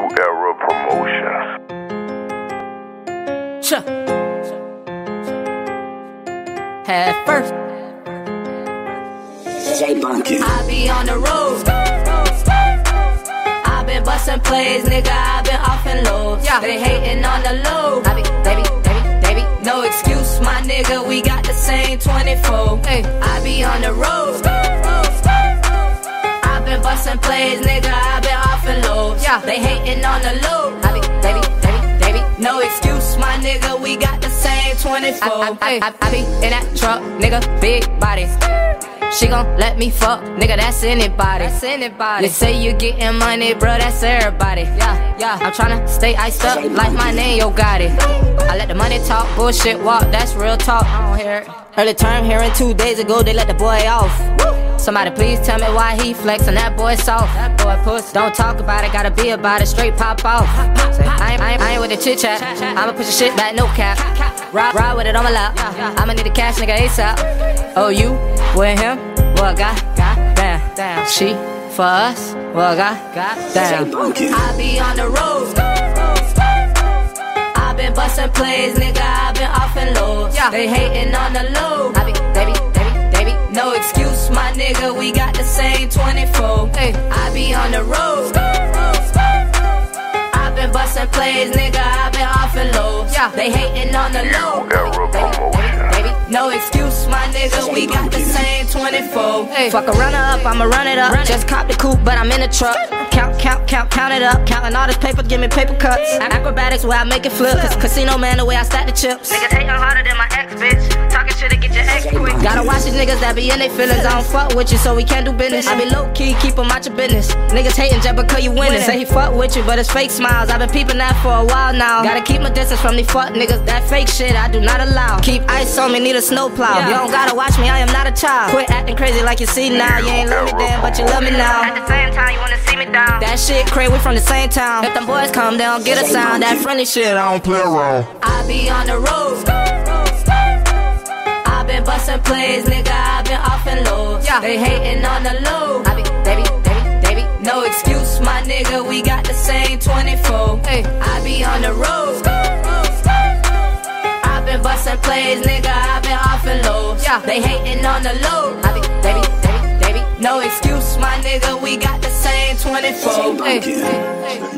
Era Promotions. Head first. J Bunky. I be on the road. I been bustin' plays, nigga. I been off and low. They hating on the low. I be, baby. No excuse, my nigga. We got the same 24. I be on the road. I been bustin' plays, nigga. I been off and low. They hating on the low. I be, baby. No excuse, my nigga. We got the same 24. I be in that truck, nigga. Big body. She gon' let me fuck, nigga, that's anybody. You say you getting money, bro, that's everybody. I'm tryna stay iced up like my name, Yo Gotti. I let the money talk, bullshit walk, that's real talk. I don't hear it. Early term hearing 2 days ago, they let the boy off. Somebody please tell me why he flexing, that boy soft. That boy puss. Don't talk about it, gotta be about it, straight pop off. I ain't with the chit chat, I'ma push the shit back, no cap. Ride with it on my lap, I'ma need the cash, nigga, ASAP. Oh, you with him? Well, damn. She for us? Well, damn. I be on the road. I been bustin' plays, nigga. I been off and low. They hating on the low. I be, baby. No excuse, my nigga. We got the same 24. I be on the road. I been bustin' plays, nigga. I been off and low. They hating on the low. Era Promotions. No excuse, my nigga, we got the same 24. Fuck a runner up, I'ma run it up. Just cop the coupe, but I'm in the truck. Count it up. Counting all this paper, give me paper cuts. Acrobatics where I make it flip. Casino man, the way I stack the chips. Niggas hating harder than my ex, bitch. Talking shit to get your ex quick. Gotta watch these niggas that be in they feelings. I don't fuck with you, so we can't do business. I be low key, keep them out your business. Niggas hating just because you winning. Say he fuck with you, but it's fake smiles. I've been peeping that for a while now. Gotta keep my distance from these fuck niggas. That fake shit I do not allow. Keep ice on me, need a snowplow. You don't gotta watch me, I am not a child. Quit acting crazy like you see now. You ain't love me then, but you love me now. At the same time, you wanna see me down. That shit crazy, we from the same town. If them boys come, they don't get a sound. That friendly shit, I don't play around. I be on the road. I been bustin' plays, nigga. I been off and low. They hating on the low. I be, baby. No excuse, my nigga. We got the same 24. I be on the road. I been bustin' plays, nigga. I been off and low. They hating on the low. I be, baby. No excuse, my nigga. We got the same 24.